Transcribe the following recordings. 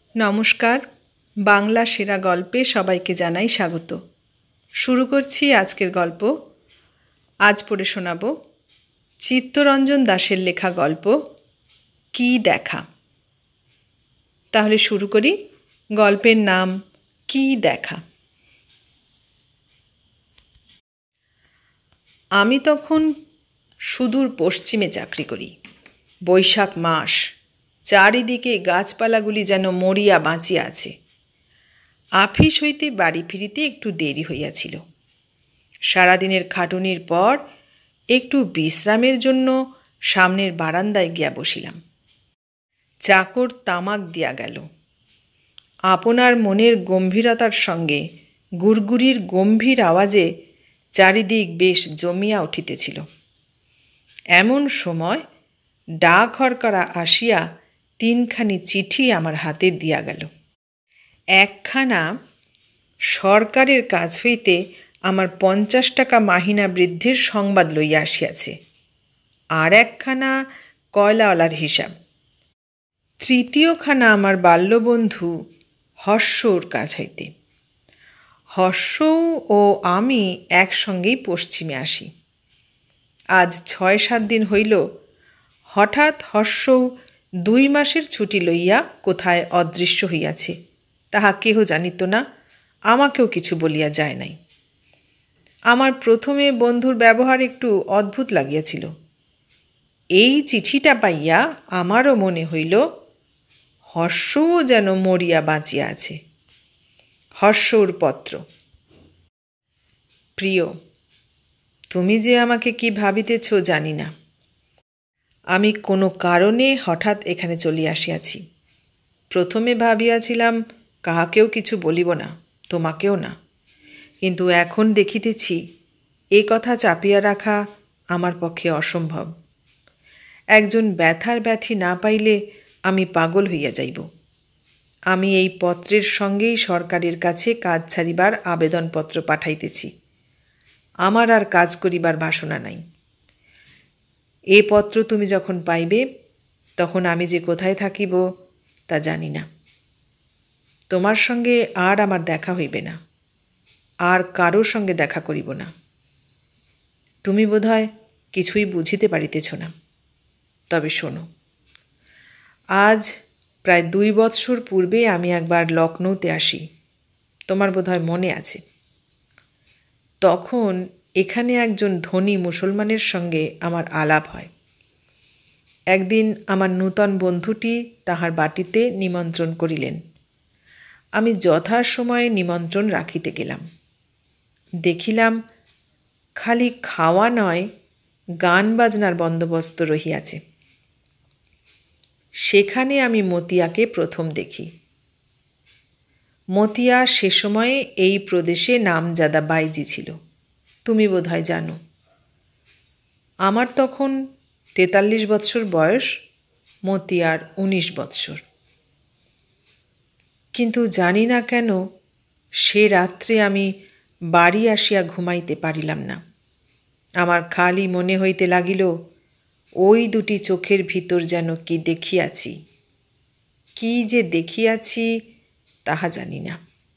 নমস্কার। বাংলা সেরা গল্পে সবাইকে জানাই স্বাগত। শুরু করছি আজকের গল্প। আজ পড়ে শোনাব চিত্তরঞ্জন দাশের লেখা গল্প কি দেখা। তাহলে শুরু করি। গল্পের নাম কি দেখা। আমি তখন সুদূর পশ্চিমে চাকরি করি। বৈশাখ মাস, চারিদিকে গাছপালাগুলি যেন মরিয়া বাঁচিয়া আছে। আফিস হইতে বাড়ি ফিরিতে একটু দেরি হইয়াছিল। সারাদিনের খাটুনির পর একটু বিশ্রামের জন্য সামনের বারান্দায় গিয়া বসিলাম। চাকর তামাক দিয়া গেল। আপনার মনের গম্ভীরতার সঙ্গে গুড়গুড়ির গম্ভীর আওয়াজে চারিদিক বেশ জমিয়া উঠিতেছিল। এমন সময় ডাক হরকরা আসিয়া 3খানি চিঠি আমার হাতে দিয়া গেল। একখানা সরকারের কাছ হইতে আমার 50 টাকা মাহিনা বৃদ্ধির সংবাদ লইয়া আসিয়াছে, আর একখানা কয়লাওয়ালার হিসাব। তৃতীয়খানা আমার বাল্যবন্ধু হর্ষর কাছ হইতে। হর্ষ ও আমি একসঙ্গেই পশ্চিমে আসি। আজ 6-7 দিন হইল। হঠাৎ হর্ষ 2 মাসের ছুটি লইয়া কোথায় অদৃশ্য হইয়াছে, তাহা কেহ জানিত না, আমাকেও কিছু বলিয়া যায় নাই। আমার প্রথমে বন্ধুর ব্যবহার একটু অদ্ভুত লাগিয়াছিল। এই চিঠিটা পাইয়া আমারও মনে হইল হর্ষও যেন মরিয়া বাঁচিয়া আছে। হর্ষর পত্র। প্রিয়, তুমি যে আমাকে কি ভাবিতেছ জানি না। আমি কোনো কারণে হঠাৎ এখানে চলিয়া আসিয়াছি। প্রথমে ভাবিয়াছিলাম কাহাকেও কিছু বলিব না, তোমাকেও না। কিন্তু এখন দেখিতেছি এ কথা চাপিয়া রাখা আমার পক্ষে অসম্ভব। একজন ব্যথার ব্যাথি না পাইলে আমি পাগল হইয়া যাইব। আমি এই পত্রের সঙ্গেই সরকারের কাছে কাজ ছাড়িবার আবেদনপত্র পাঠাইতেছি। আমার আর কাজ করিবার বাসনা নাই। এ পত্র তুমি যখন পাইবে তখন আমি যে কোথায় থাকিব তা জানি না। তোমার সঙ্গে আর আমার দেখা হইবে না, আর কারোর সঙ্গে দেখা করিব না। তুমি বোধহয় কিছুই বুঝিতে পারিতেছ না। তবে শোনো, আজ প্রায় 2 বৎসর পূর্বে আমি একবার লখনৌতে আসি, তোমার বোধহয় মনে আছে। তখন এখানে একজন ধনী মুসলমানের সঙ্গে আমার আলাপ হয়। একদিন আমার নূতন বন্ধুটি তাহার বাটিতে নিমন্ত্রণ করিলেন। আমি যথাসময়ে নিমন্ত্রণ রাখিতে গেলাম। দেখিলাম খালি খাওয়া নয়, গান বাজনার বন্দোবস্ত রহিয়াছে। সেখানে আমি মতিয়াকে প্রথম দেখি। মতিয়া সে সময়ে এই প্রদেশে নামজাদা বাইজি ছিল, তুমি বোধহয় জানো। আমার তখন 43 বৎসর বয়স, মতিয়ার 19 বৎসর। কিন্তু জানি না কেন সে রাত্রে আমি বাড়ি আসিয়া ঘুমাইতে পারিলাম না। আমার খালি মনে হইতে লাগিল ওই 2টি চোখের ভিতর যেন কি দেখিয়াছি। কি যে দেখিয়াছি তাহা জানি না।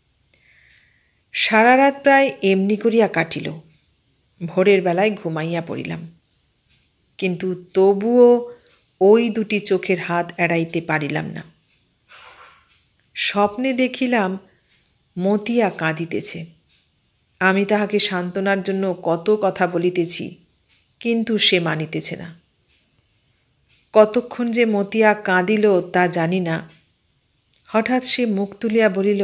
সারা রাত প্রায় এমনি করিয়া কাটিল। ভোরের বেলায় ঘুমাইয়া পড়িলাম, কিন্তু তবুও ওই 2টি চোখের হাত এড়াইতে পারিলাম না। স্বপ্নে দেখিলাম মতিয়া কাঁদিতেছে। আমি তাহাকে সান্ত্বনার জন্য কত কথা বলিতেছি, কিন্তু সে মানিতেছে না। কতক্ষণ যে মতিয়া কাঁদিল তা জানি না। হঠাৎ সে মুখ তুলিয়া বলিল,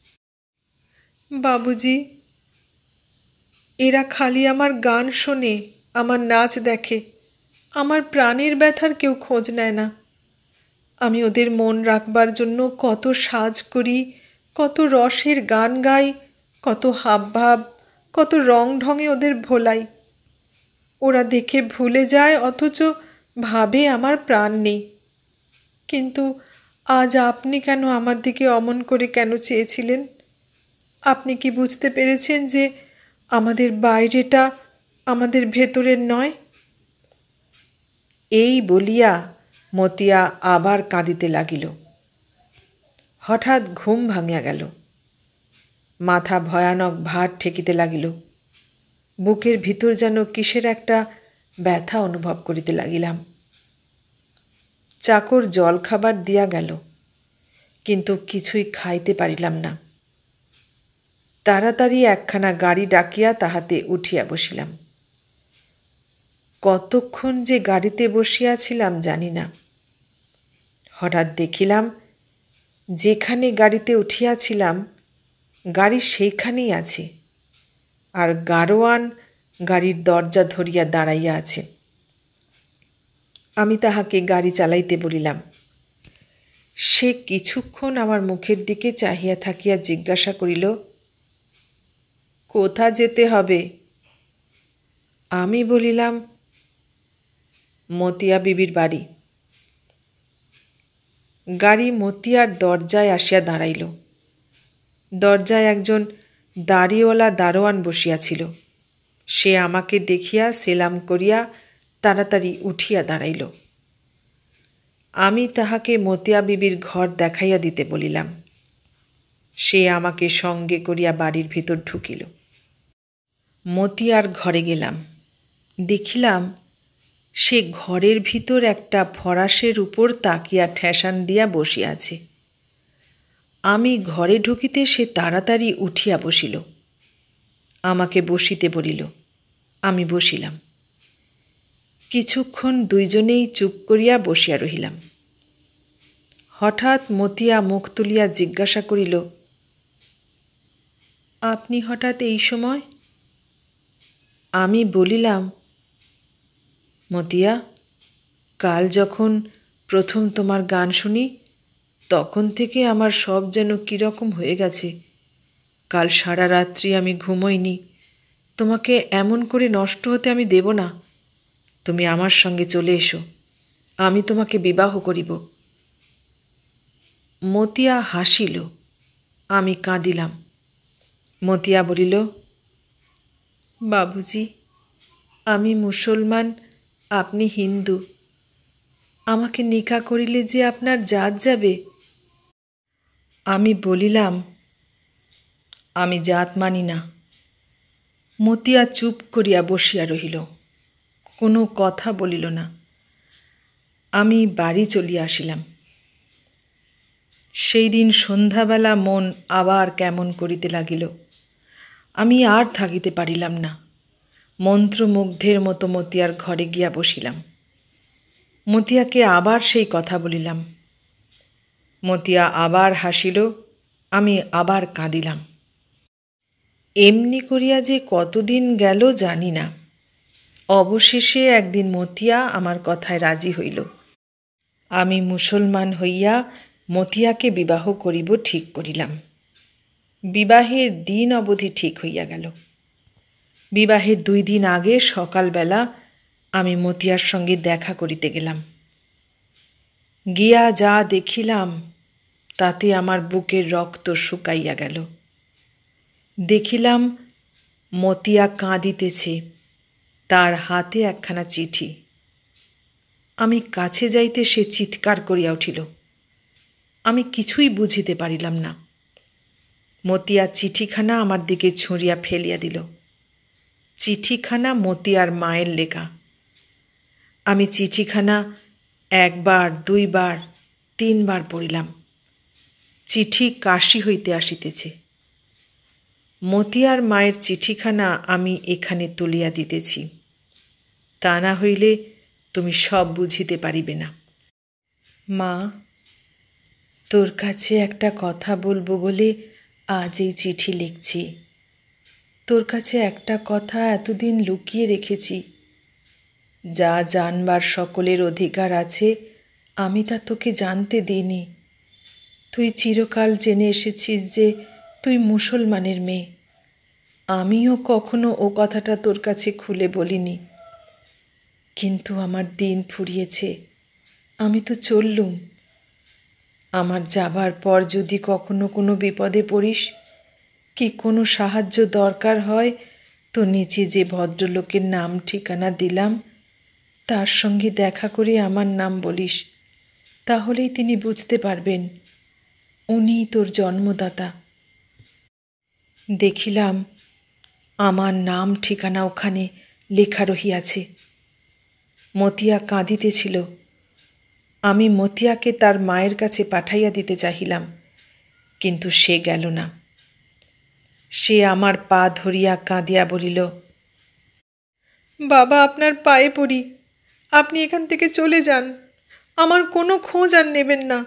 বাবুজি, এরা খালি আমার গান শোনে, আমার নাচ দেখে, আমার প্রাণের ব্যথার কেউ খোঁজ নেয় না। আমি ওদের মন রাখবার জন্য কত সাজ করি, কত রসের গান গাই, কত হাবভাব, কত রং ঢঙে ওদের ভোলাই। ওরা দেখে ভুলে যায়, অথচ ভাবে আমার প্রাণ নেই। কিন্তু আজ আপনি কেন আমার দিকে অমন করে কেন চেয়েছিলেন? আপনি কি বুঝতে পেরেছেন যে আমাদের বাইরেটা আমাদের ভেতরের নয়? এই বলিয়া মতিয়া আবার কাঁদিতে লাগিল। হঠাৎ ঘুম ভাঙিয়া গেল। মাথা ভয়ানক ভার ঠেকিতে লাগিল। বুকের ভিতর যেন কিসের একটা ব্যথা অনুভব করিতে লাগিলাম। চাকর জল খাবার দিয়া গেল, কিন্তু কিছুই খাইতে পারিলাম না। তাড়াতাড়ি একখানা গাড়ি ডাকিয়া তাহাতে উঠিয়া বসিলাম। কতক্ষণ যে গাড়িতে বসিয়াছিলাম জানি না। হঠাৎ দেখিলাম যেখানে গাড়িতে উঠিয়াছিলাম গাড়ি সেইখানেই আছে, আর গাড়োয়ান গাড়ির দরজা ধরিয়া দাঁড়াইয়া আছে। আমি তাহাকে গাড়ি চালাইতে বলিলাম। সে কিছুক্ষণ আমার মুখের দিকে চাহিয়া থাকিয়া জিজ্ঞাসা করিল, কোথা যেতে হবে? আমি বলিলাম, মতিয়া বিবির বাড়ি। গাড়ি মতিয়ার দরজায় আসিয়া দাঁড়াইল। দরজায় একজন দাড়িওয়ালা দারোয়ান বসিয়াছিল। সে আমাকে দেখিয়া সেলাম করিয়া তাড়াতাড়ি উঠিয়া দাঁড়াইল। আমি তাহাকে মতিয়া বিবির ঘর দেখাইয়া দিতে বলিলাম। সে আমাকে সঙ্গে করিয়া বাড়ির ভিতর ঢুকিল। মতিয়ার ঘরে গেলাম। দেখিলাম সে ঘরের ভিতর একটা ফরাসের উপর তাকিয়া ঠেসান দিয়া বসিয়া আছে। আমি ঘরে ঢুকিতে সে তাড়াতাড়ি উঠিয়া বসিল। আমাকে বসিতে বলিল। আমি বসিলাম। কিছুক্ষণ দুইজনেই চুপ করিয়া বসিয়া রহিলাম। হঠাৎ মতিয়া মুখ তুলিয়া জিজ্ঞাসা করিল, আপনি হঠাৎ এই সময়? আমি বলিলাম, মতিয়া, কাল যখন প্রথম তোমার গান শুনি তখন থেকে আমার সব যেন কীরকম হয়ে গেছে। কাল সারা রাত্রি আমি ঘুমোইনি। তোমাকে এমন করে নষ্ট হতে আমি দেব না। তুমি আমার সঙ্গে চলে এসো, আমি তোমাকে বিবাহ করিব। মতিয়া হাসিল। আমি কাঁদিলাম। মতিয়া বলিল, বাবুজি, আমি মুসলমান, আপনি হিন্দু। আমাকে নিকাহ করিলে যে আপনার জাত যাবে। আমি বলিলাম, আমি জাত মানি না। মতিয়া চুপ করিয়া বসিয়া রহিল, কোনো কথা বলিল না। আমি বাড়ি চলিয়া আসিলাম। সেই দিন সন্ধ্যাবেলা মন আবার কেমন করিতে লাগিল। আমি আর থাকিতে পারিলাম না। মন্ত্রমুগ্ধের মতো মতিয়ার ঘরে গিয়া বসিলাম। মতিয়াকে আবার সেই কথা বলিলাম। মতিয়া আবার হাসিল। আমি আবার কাঁদিলাম। এমনি করিয়া যে কতদিন গেল জানি না। অবশেষে একদিন মতিয়া আমার কথায় রাজি হইল। আমি মুসলমান হইয়া মতিয়াকে বিবাহ করিব ঠিক করিলাম। বিবাহের দিন অবধি ঠিক হইয়া গেল। বিবাহের 2 দিন আগে সকালবেলা আমি মতিয়ার সঙ্গে দেখা করিতে গেলাম। গিয়া যা দেখিলাম তাতে আমার বুকের রক্ত শুকাইয়া গেল। দেখিলাম মতিয়া কাঁদিতেছে, তার হাতে একখানা চিঠি। আমি কাছে যাইতে সে চিৎকার করিয়া উঠিল। আমি কিছুই বুঝিতে পারিলাম না। মতিয়া চিঠিখানা আমার দিকে ছুঁড়িয়া ফেলিয়া দিল। চিঠিখানা মতিয়ার মায়ের লেখা। আমি চিঠিখানা 1 বার 2 বার 3 বার পড়িলাম। চিঠি কাশি হইতে আসিতেছে। মতিয়ার মায়ের চিঠিখানা আমি এখানে তুলিয়া দিতেছি, তা না হইলে তুমি সব বুঝিতে পারিবে না। মা, তোর কাছে একটা কথা বলবো বলে আজ এই চিঠি লিখছি। তোর কাছে একটা কথা এতদিন লুকিয়ে রেখেছি। যা জানবার সকলের অধিকার আছে আমি তা তোকে জানতে দিইনি। তুই চিরকাল জেনে এসেছিস যে তুই মুসলমানের মেয়ে। আমিও কখনো ও কথাটা তোর কাছে খুলে বলিনি। কিন্তু আমার দিন ফুরিয়েছে, আমি তো চললুম। আমার যাবার পর যদি কখনো কোনো বিপদে পড়িস কি কোনো সাহায্য দরকার হয় তো নিচে যে ভদ্রলোকের নাম ঠিকানা দিলাম তার সঙ্গে দেখা করে আমার নাম বলিস, তাহলেই তিনি বুঝতে পারবেন। উনিই তোর জন্মদাতা। দেখিলাম আমার নাম ঠিকানা ওখানে লেখা রহিয়াছে। মতিয়া কাঁদিতেছিল। আমি মতিয়াকে তার মায়ের কাছে পাঠাইয়া দিতে চাহিলাম, কিন্তু সে গেল না। সে আমার পা ধরিয়া কাঁদিয়া বলিল, বাবা, আপনার পায়ে পড়ি, আপনি এখান থেকে চলে যান, আমার কোনো খোঁজ আর নেবেন না।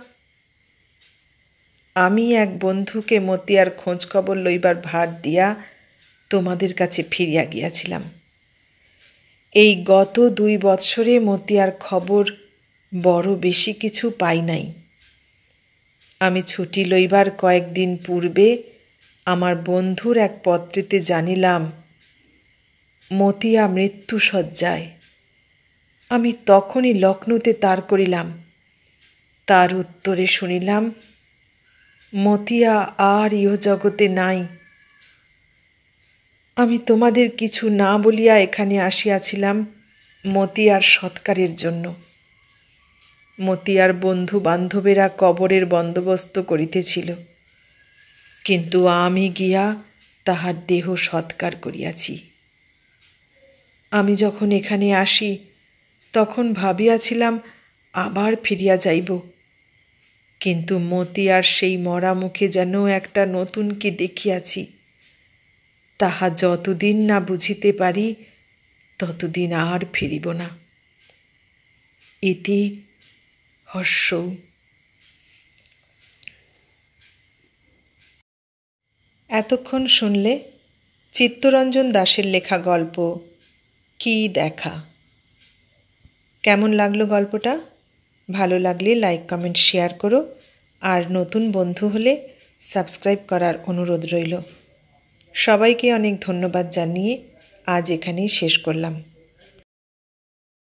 আমি এক বন্ধুকে মতিয়ার খোঁজ খবর লইবার ভার দিয়া তোমাদের কাছে ফিরিয়া গিয়াছিলাম। এই গত 2 বৎসরে মতিয়ার খবর বড় বেশি কিছু পাই নাই। আমি ছুটি লইবার কয়েকদিন পূর্বে আমার বন্ধুর এক পত্রেতে জানিলাম মতিয়া মৃত্যুশয্যায়। আমি তখনই লখনৌতে তার করিলাম। তার উত্তরে শুনিলাম মতিয়া আর ইহজগতে নাই। আমি তোমাদের কিছু না বলিয়া এখানে আসিয়াছিলাম মতিয়ার সৎকারের জন্য। মতিয়ার বন্ধু বান্ধবেরা কবরের বন্দোবস্ত করিতেছিল, কিন্তু আমি গিয়া তাহার দেহ সৎকার করিয়াছি। আমি যখন এখানে আসি তখন ভাবিয়াছিলাম আবার ফিরিয়া যাইব, কিন্তু মতিয়ার সেই মরা মুখে যেন একটা নতুন কি দেখিয়াছি। তাহা যতদিন না বুঝিতে পারি ততদিন আর ফিরিব না। ইতি হর্ষ। এতক্ষণ শুনলে চিত্তরঞ্জন দাশের লেখা গল্প কি দেখা। কেমন লাগলো গল্পটা? ভালো লাগলে লাইক, কমেন্ট, শেয়ার করো। আর নতুন বন্ধু হলে সাবস্ক্রাইব করার অনুরোধ রইল। সবাইকে অনেক ধন্যবাদ জানিয়ে আজ এখানেই শেষ করলাম।